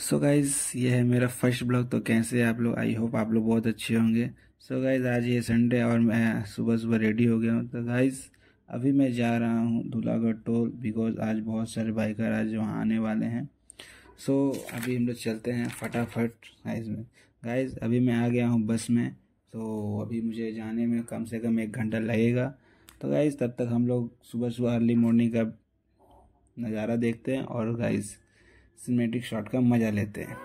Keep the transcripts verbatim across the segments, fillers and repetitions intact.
So guys ये है मेरा फर्स्ट ब्लॉग। तो कैसे आप लोग? आई होप आप लोग बहुत अच्छे होंगे। सो गाइज़ आज ये संडे और मैं सुबह सुबह रेडी हो गया हूँ। तो गाइज़ अभी मैं जा रहा हूँ धूलागढ़ टोल, बिकॉज आज बहुत सारे बाइकर आज वहाँ आने वाले हैं। सो अभी हम लोग चलते हैं फटाफट। गाइज़ में गाइज़ अभी मैं आ गया हूँ बस में। तो अभी मुझे जाने में कम से कम एक घंटा लगेगा। तो गाइज़ तब तक हम लोग सुबह सुबह अर्ली मॉर्निंग का नज़ारा देखते हैं और गाइज़ सिनेमैटिक शॉट का मज़ा लेते हैं।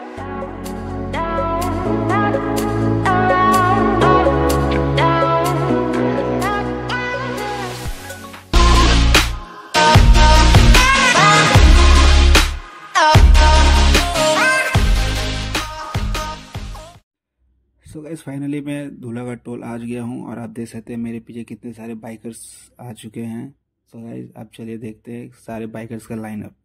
सो गाइस फाइनली मैं धूलागढ़ टोल आ गया हूँ और आप देख सकते हैं मेरे पीछे कितने सारे बाइकर्स आ चुके हैं। सो गाइस आप चलिए देखते हैं सारे बाइकर्स का लाइनअप।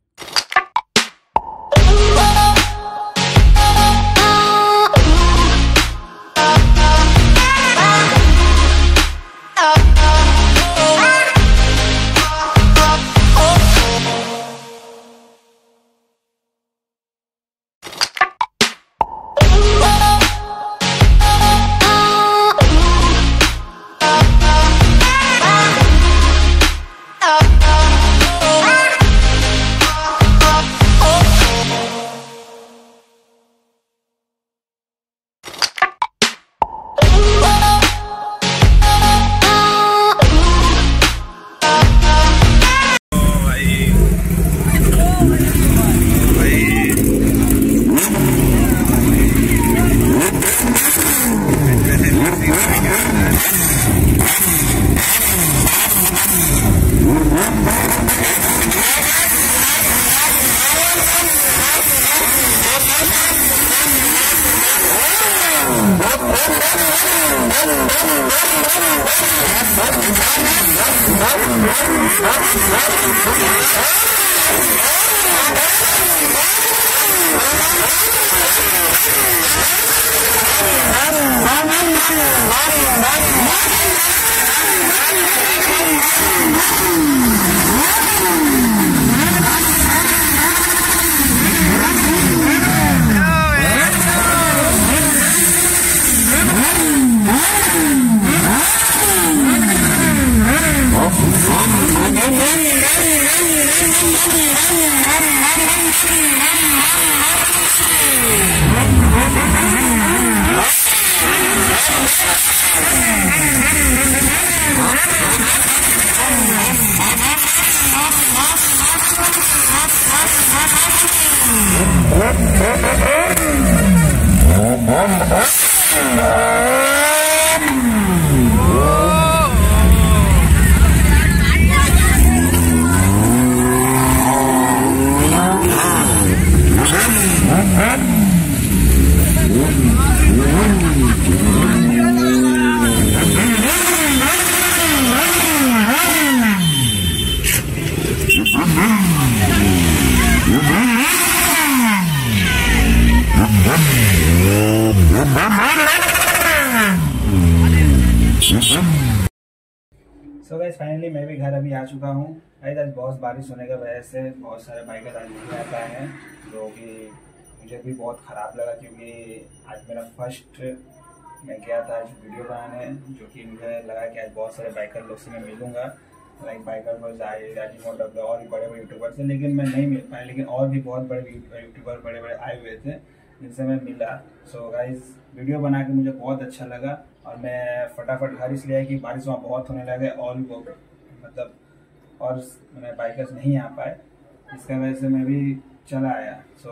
सो गाइस फाइनली मैं भी घर अभी आ चुका हूँ। गाइस आज बहुत बारिश होने की वजह से बहुत सारे बाइकर आज नहीं आ पाए हैं, जो कि मुझे भी बहुत ख़राब लगा, क्योंकि आज मेरा फर्स्ट मैं गया था आज वीडियो बनाने, जो कि मुझे लगा कि आज बहुत सारे बाइकर लोग से मैं मिलूँगा, लाइक बाइकर बस आए राजीव डब्ल्यू और भी बड़े बड़े यूट्यूबर थे, लेकिन मैं नहीं मिल पाया। लेकिन और भी बहुत बड़े यूट्यूबर बड़े बड़े आए हुए थे जिनसे मैं मिला। सो गाइस वीडियो बना के मुझे बहुत अच्छा लगा और मैं फटाफट घर इसलिए आया कि बारिश वहाँ बहुत होने लगे और भी मतलब और मैंने बाइकर्स नहीं आ पाए, इसका वजह से मैं भी चला आया। सो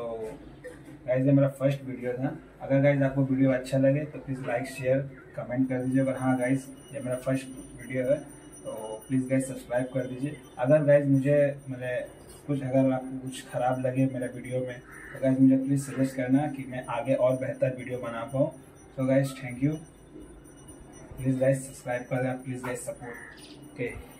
गाइस ये मेरा फर्स्ट वीडियो था। अगर गाइस आपको वीडियो अच्छा लगे तो प्लीज़ लाइक शेयर कमेंट कर दीजिए। अगर हाँ गाइस ये मेरा फर्स्ट वीडियो है तो प्लीज़ गाइस सब्सक्राइब कर दीजिए। अगर गाइस मुझे मतलब कुछ अगर आपको कुछ ख़राब लगे मेरा वीडियो में तो गाइस मुझे प्लीज़ सजेस्ट करना कि मैं आगे और बेहतर वीडियो बना पाऊँ। So guys thank you. Please guys subscribe कर देना, प्लीज़ गाइस सपोर्ट। ओके।